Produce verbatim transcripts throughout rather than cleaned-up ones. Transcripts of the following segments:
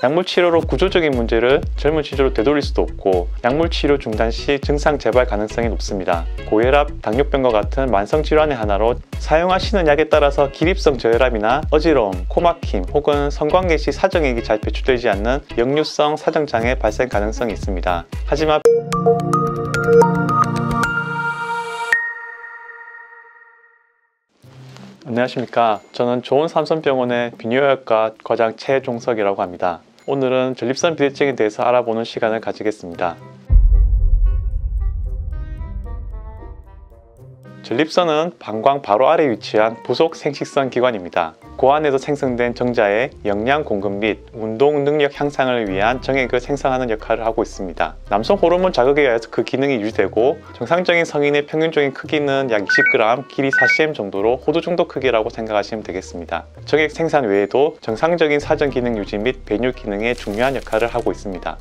약물치료로 구조적인 문제를 젊은 치료로 되돌릴 수도 없고 약물치료 중단 시 증상 재발 가능성이 높습니다. 고혈압, 당뇨병과 같은 만성질환의 하나로 사용하시는 약에 따라서 기립성 저혈압이나 어지러움, 코막힘 혹은 성관계 시 사정액이 잘 배출되지 않는 역류성 사정장애 발생 가능성이 있습니다. 하지만 안녕하십니까. 저는 좋은삼성병원의 비뇨기과 과장 최종석이라고 합니다. 오늘은 전립선 비대증에 대해서 알아보는 시간을 가지겠습니다. 전립선은 방광 바로 아래에 위치한 부속 생식선 기관입니다. 그 안에서 생성된 정자의 영양 공급 및 운동 능력 향상을 위한 정액을 생성하는 역할을 하고 있습니다. 남성 호르몬 자극에 의해서 그 기능이 유지되고 정상적인 성인의 평균적인 크기는 약 이십 그램, 길이 사십 엠 정도로 호두 정도 크기라고 생각하시면 되겠습니다. 정액 생산 외에도 정상적인 사정 기능 유지 및 배뇨 기능에 중요한 역할을 하고 있습니다.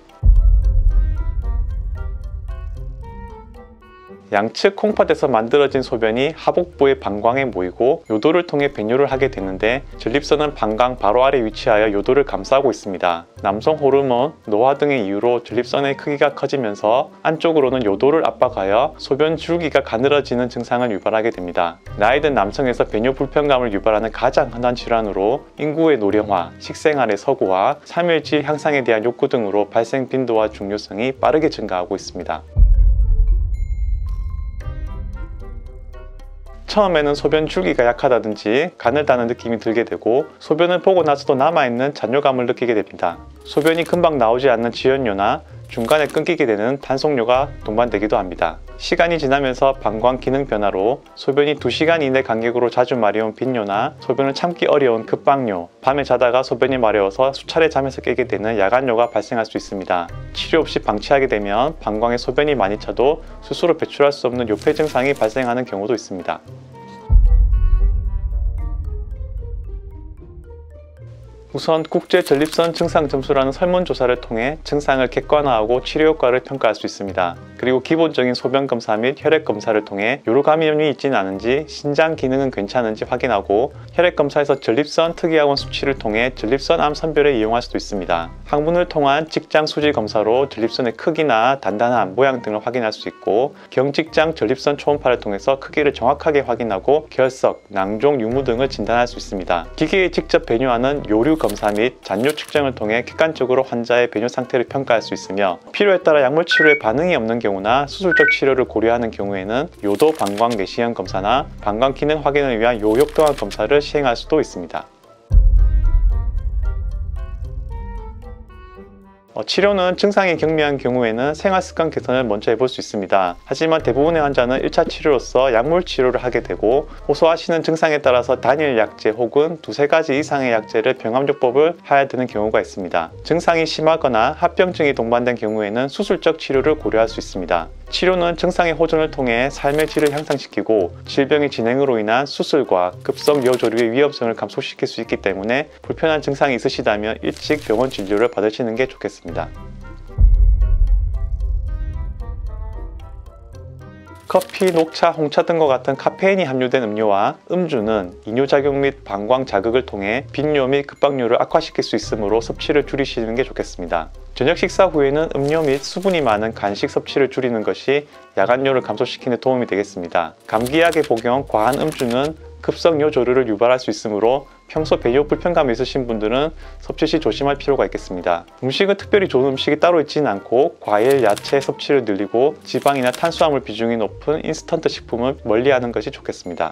양측 콩팥에서 만들어진 소변이 하복부의 방광에 모이고 요도를 통해 배뇨를 하게 되는데 전립선은 방광 바로 아래 위치하여 요도를 감싸고 있습니다. 남성 호르몬, 노화 등의 이유로 전립선의 크기가 커지면서 안쪽으로는 요도를 압박하여 소변 줄기가 가늘어지는 증상을 유발하게 됩니다. 나이 든 남성에서 배뇨 불편감을 유발하는 가장 흔한 질환으로 인구의 노령화, 식생활의 서구화, 삼일질 향상에 대한 욕구 등으로 발생 빈도와 중요성이 빠르게 증가하고 있습니다. 처음에는 소변 줄기가 약하다든지 가늘다는 느낌이 들게 되고 소변을 보고 나서도 남아있는 잔뇨감을 느끼게 됩니다. 소변이 금방 나오지 않는 지연뇨나 중간에 끊기게 되는 단속뇨가 동반되기도 합니다. 시간이 지나면서 방광 기능 변화로 소변이 두 시간 이내 간격으로 자주 마려운 빈뇨나 소변을 참기 어려운 급박뇨, 밤에 자다가 소변이 마려워서 수차례 잠에서 깨게 되는 야간뇨가 발생할 수 있습니다. 치료 없이 방치하게 되면 방광에 소변이 많이 차도 스스로 배출할 수 없는 요폐 증상이 발생하는 경우도 있습니다. 우선 국제전립선 증상점수라는 설문조사를 통해 증상을 객관화하고 치료 효과를 평가할 수 있습니다. 그리고 기본적인 소변검사 및 혈액검사를 통해 요로감염이 있지는 않은지, 신장 기능은 괜찮은지 확인하고 혈액검사에서 전립선 특이학원 수치를 통해 전립선암 선별에 이용할 수도 있습니다. 항문을 통한 직장 수지 검사로 전립선의 크기나 단단함, 모양 등을 확인할 수 있고 경직장 전립선 초음파를 통해서 크기를 정확하게 확인하고 결석, 낭종, 유무 등을 진단할 수 있습니다. 기계에 직접 배뇨하는 요류 검사 및 잔뇨 측정을 통해 객관적으로 환자의 배뇨 상태를 평가할 수 있으며 필요에 따라 약물 치료에 반응이 없는 경우나 수술적 치료를 고려하는 경우에는 요도 방광 내시경 검사나 방광 기능 확인을 위한 요역도암 검사를 시행할 수도 있습니다. 어, 치료는 증상이 경미한 경우에는 생활습관 개선을 먼저 해볼 수 있습니다. 하지만 대부분의 환자는 일 차 치료로서 약물 치료를 하게 되고 호소하시는 증상에 따라서 단일 약제 혹은 두세 가지 이상의 약제를 병합요법을 해야 되는 경우가 있습니다. 증상이 심하거나 합병증이 동반된 경우에는 수술적 치료를 고려할 수 있습니다. 치료는 증상의 호전을 통해 삶의 질을 향상시키고 질병의 진행으로 인한 수술과 급성 뇌조류의 위험성을 감소시킬 수 있기 때문에 불편한 증상이 있으시다면 일찍 병원 진료를 받으시는 게 좋겠습니다. 커피, 녹차, 홍차 등과 같은 카페인이 함유된 음료와 음주는 이뇨작용 및 방광 자극을 통해 빈뇨 및 급박뇨를 악화시킬 수 있으므로 섭취를 줄이시는 게 좋겠습니다. 저녁 식사 후에는 음료 및 수분이 많은 간식 섭취를 줄이는 것이 야간뇨를 감소시키는 데 도움이 되겠습니다. 감기약의 복용, 과한 음주는 급성 뇌조류를 유발할 수 있으므로 평소 배뇨 불편감이 있으신 분들은 섭취 시 조심할 필요가 있겠습니다. 음식은 특별히 좋은 음식이 따로 있지는 않고 과일, 야채 섭취를 늘리고 지방이나 탄수화물 비중이 높은 인스턴트 식품을 멀리하는 것이 좋겠습니다.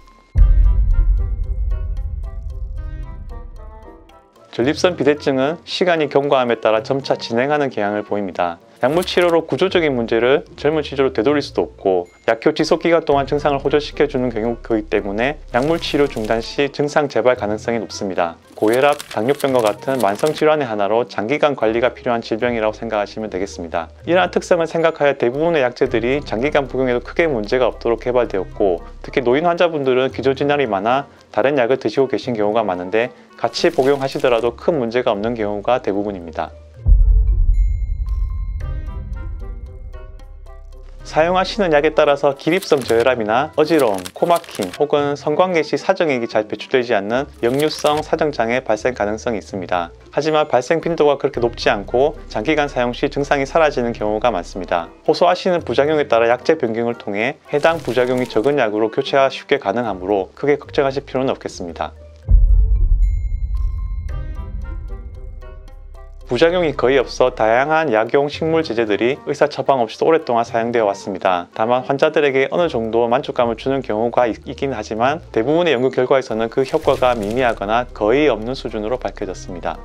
전립선 비대증은 시간이 경과함에 따라 점차 진행하는 경향을 보입니다. 약물 치료로 구조적인 문제를 젊은 치료로 되돌릴 수도 없고 약효 지속 기간 동안 증상을 호전시켜주는 경우이기 때문에 약물 치료 중단 시 증상 재발 가능성이 높습니다. 고혈압, 당뇨병과 같은 만성 질환의 하나로 장기간 관리가 필요한 질병이라고 생각하시면 되겠습니다. 이러한 특성을 생각하여 대부분의 약제들이 장기간 복용해도 크게 문제가 없도록 개발되었고 특히 노인 환자분들은 기저질환이 많아 다른 약을 드시고 계신 경우가 많은데 같이 복용하시더라도 큰 문제가 없는 경우가 대부분입니다. 사용하시는 약에 따라서 기립성 저혈압이나 어지러움, 코막힘 혹은 성관계 시 사정액이 잘 배출되지 않는 역류성 사정장애 발생 가능성이 있습니다. 하지만 발생 빈도가 그렇게 높지 않고 장기간 사용 시 증상이 사라지는 경우가 많습니다. 호소하시는 부작용에 따라 약제 변경을 통해 해당 부작용이 적은 약으로 교체가 쉽게 가능하므로 크게 걱정하실 필요는 없겠습니다. 부작용이 거의 없어 다양한 약용 식물 제제들이 의사 처방 없이도 오랫동안 사용되어 왔습니다. 다만 환자들에게 어느 정도 만족감을 주는 경우가 있, 있긴 하지만 대부분의 연구 결과에서는 그 효과가 미미하거나 거의 없는 수준으로 밝혀졌습니다.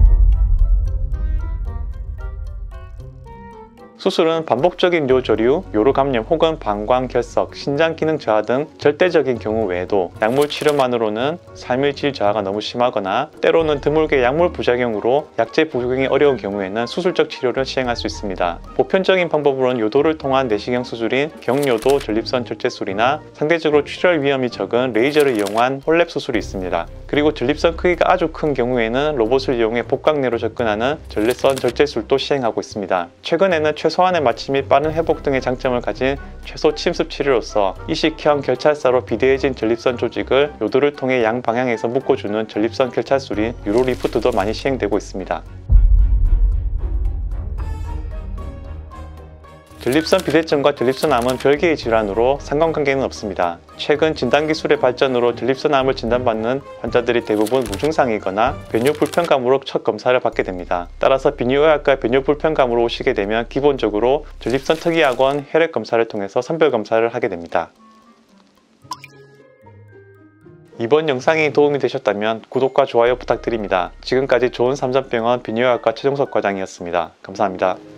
수술은 반복적인 뇨조류, 요로감염 혹은 방광결석, 신장기능 저하 등 절대적인 경우 외에도 약물 치료만으로는 삶의 질 저하가 너무 심하거나 때로는 드물게 약물 부작용으로 약제 복용이 어려운 경우에는 수술적 치료를 시행할 수 있습니다. 보편적인 방법으로는 요도를 통한 내시경 수술인 경요도 전립선 절제술이나 상대적으로 출혈 위험이 적은 레이저를 이용한 홀랩 수술이 있습니다. 그리고 전립선 크기가 아주 큰 경우에는 로봇을 이용해 복강내로 접근하는 전립선 절제술도 시행하고 있습니다. 최근에는 최소한의 마취 및 빠른 회복 등의 장점을 가진 최소 침습 치료로서 이식형 결찰사로 비대해진 전립선 조직을 요도를 통해 양방향에서 묶어주는 전립선 결찰술인 유로리프트도 많이 시행되고 있습니다. 전립선 비대증과 전립선암은 별개의 질환으로 상관관계는 없습니다. 최근 진단기술의 발전으로 전립선암을 진단받는 환자들이 대부분 무증상이거나 변뇨불편감으로 첫 검사를 받게 됩니다. 따라서 비뇨의학과 변뇨불편감으로 오시게 되면 기본적으로 전립선 특이학원 혈액검사를 통해서 선별검사를 하게 됩니다. 이번 영상이 도움이 되셨다면 구독과 좋아요 부탁드립니다. 지금까지 좋은 삼전병원 비뇨의학과 최종석 과장이었습니다. 감사합니다.